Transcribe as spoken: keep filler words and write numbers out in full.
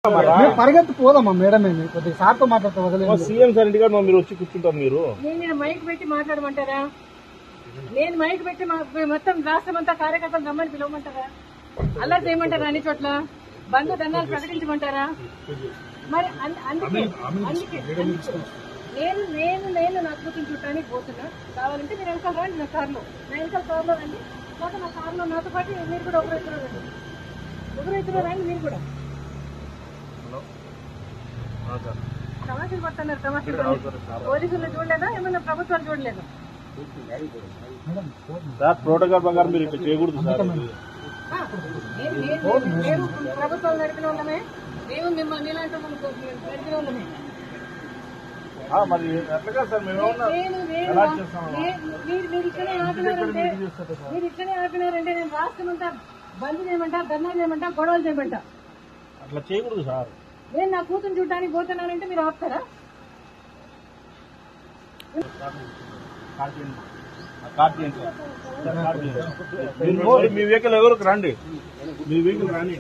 పరిగెత్తి పోదమ్మా మేడం కొద్దిగా సార్తో మాట్లాడతా సీఎం సార్ ఇంటిగా మీరు వచ్చి కూర్చుంటారు. మీరు నేను మైక్ పెట్టి మాట్లాడమంటారా? నేను మైక్ పెట్టి మొత్తం రాష్ట్రం అంతా కార్యకర్తలు రమ్మని పిలవమంటారా? అలా చేయమంటారా? అన్ని చోట్ల బంధు దండాలు ప్రకటించమంటారా? మరి అందుకే అందుకే నేను నేను నేను నా కూతురు చుట్టానికి పోతున్నా. కావాలంటే మీరు వెనకాల రండి, నా కార్లో నా వెనకాల కార్లో రండి. లేకపోతే నా కార్లో నాతో పాటు మీరు కూడా ఒకరు ఇద్దరు రండి, ఒకరు ఇద్దరు రండి. మీరు కూడా తమాషలు పడుతున్నారు. తమాషలు పోలీసులు చూడలేదా? ఏమన్నా ప్రభుత్వాలు చూడలేదా? సార్ ప్రోటోకాల్ ప్రకారం మీరు ఇట్లా చేయకూడదు సార్. మేము ప్రభుత్వాలు నడిపిన వాళ్ళమే, మేము మిమ్మల్ని ఇలాంటి నడిపిన వాళ్ళమే. మరి ఎట్లా సార్ మేము మీరు ఇట్లనే ఆపినారంటే మీరు ఇట్లనే ఆపినారంటే నేను రాష్ట్రం అంతా బంద్ చేయమంటా, ధర్నాలు చేయమంటా, గొడవలు చేయమంటా. అట్లా చేయకూడదు సార్. నేను నా కూతురు చూడడానికి పోతున్నానంటే మీరు ఆపుతారా? మీ వెహికల్ ఎవరికి రండి, మీ వెహికల్ రండి.